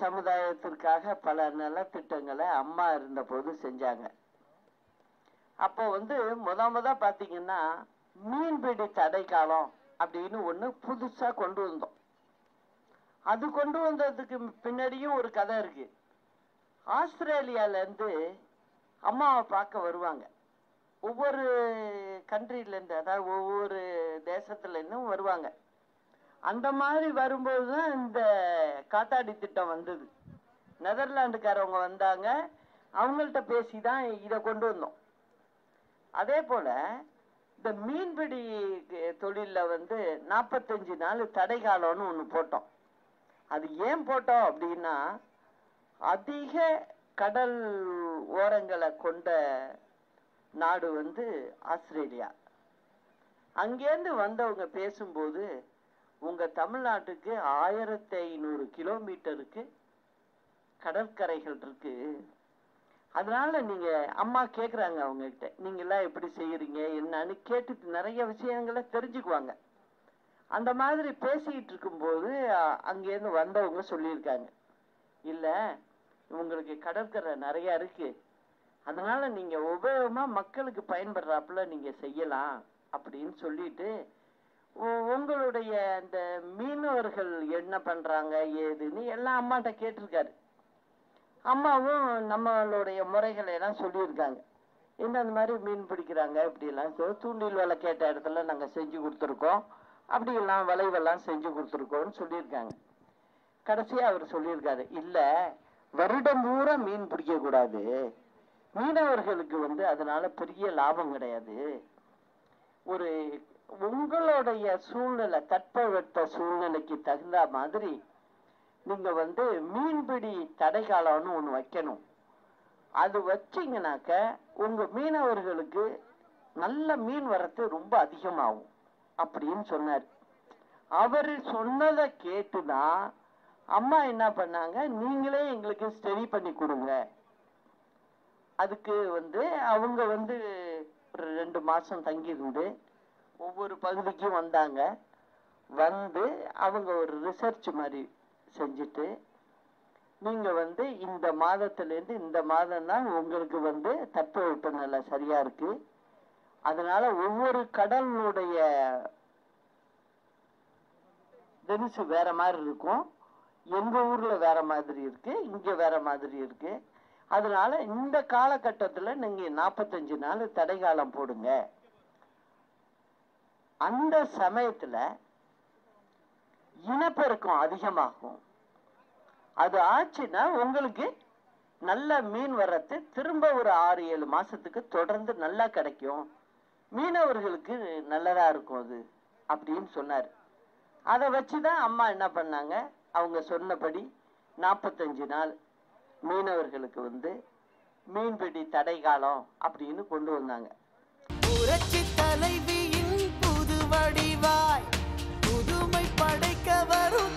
சமுதாயத்திற்காக பல நலத்திட்டங்களை அம்மா இருந்த போது செஞ்சாங்க. அப்போ முத பார்த்தீங்கன்னா மீன்பிடி தடை காலம் அப்படின்னு ஒன்று புதுசா கொண்டு வந்தோம். அது கொண்டு வந்ததுக்கு பின்னாடியும் ஒரு கதை இருக்கு. ஆஸ்திரேலியால இருந்து அம்மாவை பார்க்க வருவாங்க. ஒவ்வொரு கண்ட்ரிலேருந்து, அதாவது ஒவ்வொரு தேசத்துல இருந்தும் வருவாங்க. அந்த மாதிரி வரும்போது தான் இந்த காத்தாடி திட்டம் வந்தது. நெதர்லாண்டுக்காரவங்க வந்தாங்க, அவங்கள்ட்ட பேசி தான் இதை கொண்டு வந்தோம். அதே போல இந்த மீன்பிடி தொழில 45 நாள் தடை காலம்னு ஒன்று போட்டோம். அது ஏன் போட்டோம் அப்படின்னா, அதிக கடல் ஓரங்களை கொண்ட நாடு ஆஸ்திரேலியா. அங்கேருந்து வந்தவங்க பேசும்போது, உங்க தமிழ்நாட்டுக்கு 1500 கிலோமீட்டருக்கு கடற்கரைகள் இருக்கு, அதனால நீங்க அம்மா கேட்குறாங்க அவங்க கிட்ட, நீங்க எல்லாம் எப்படி செய்யறீங்க என்னன்னு கேட்டு நிறைய விஷயங்களை தெரிஞ்சுக்குவாங்க. அந்த மாதிரி பேசிக்கிட்டு இருக்கும்போது அங்கேருந்து வந்தவங்க சொல்லியிருக்காங்க, இல்ல உங்களுக்கு கடற்கரை நிறைய இருக்கு, அதனால நீங்க உபயோகமா மக்களுக்கு பயன்படுறாப்புல நீங்க செய்யலாம் அப்படின்னு சொல்லிட்டு, உங்களுடைய அந்த மீனவர்கள் என்ன பண்றாங்க ஏதுன்னு எல்லாம் அம்மாட்ட கேட்டிருக்காரு. அம்மாவும் நம்மளுடைய முறைகளை எல்லாம் சொல்லியிருக்காங்க. இந்த மாதிரி மீன் பிடிக்கிறாங்க, இப்படி எல்லாம் தூண்டில் வேலை கேட்ட இடத்துல நாங்க செஞ்சு கொடுத்துருக்கோம், அப்படி எல்லாம் வளைவெல்லாம் செஞ்சு கொடுத்துருக்கோம்னு சொல்லியிருக்காங்க. கடைசியா அவர் சொல்லியிருக்காரு, இல்ல வருடம் பூரா மீன் பிடிக்க கூடாது, மீனவர்களுக்கு அதனால பெரிய லாபம் கிடையாது, ஒரு உங்களுடைய சூழ்நிலை தட்பவெட்ப சூழ்நிலைக்கு தகுந்த மாதிரி நீங்க மீன்பிடி தடை காலம்னு ஒண்ணு வைக்கணும், அது வச்சீங்கன்னாக்க உங்க மீனவர்களுக்கு நல்ல மீன் வரத்து ரொம்ப அதிகமாகும் அப்படின்னு சொன்னார். அவர் சொன்னதை கேட்டுதான் அம்மா என்ன பண்ணாங்க, நீங்களே எங்களுக்கு ஸ்டடி பண்ணி கொடுங்க. அதுக்கு அவங்க ஒரு 2 மாசம் தங்கியிருந்து ஒவ்வொரு பகுதிக்கும் வந்தாங்க. அவங்க ஒரு ரிசர்ச் மாதிரி செஞ்சுட்டு, நீங்க இந்த மாதத்திலேருந்து இந்த மாதம் தான் உங்களுக்கு தட்பவெப்பநிலை சரியா இருக்கு, அதனால ஒவ்வொரு கடலுடைய தினசு வேற மாதிரி இருக்கும், எங்க ஊர்ல வேற மாதிரி இருக்கு, இங்க வேற மாதிரி இருக்கு, அதனால இந்த காலகட்டத்துல நீங்க 45 நாள் தடை காலம் போடுங்க. அந்த சமயத்துல இனப்பெருக்கம் அதிகமாகும், அது ஆச்சுன்னா உங்களுக்கு நல்ல மீன் வரத்து திரும்ப ஒரு 6-7 மாசத்துக்கு தொடர்ந்து நல்லா கிடைக்கும், மீனவர்களுக்கு நல்லதா இருக்கும் அது அப்படின்னு சொன்னார். அதை வச்சுதான் அம்மா என்ன பண்ணாங்க, அவங்க சொன்னபடி 45 நாள் மீனவர்களுக்கு மீன்பிடி தடை காலம் அப்படின்னு கொண்டு வந்தாங்க. புரட்சி தலைவியின் புது வடிவாய் புதுமை படைக்க வரும்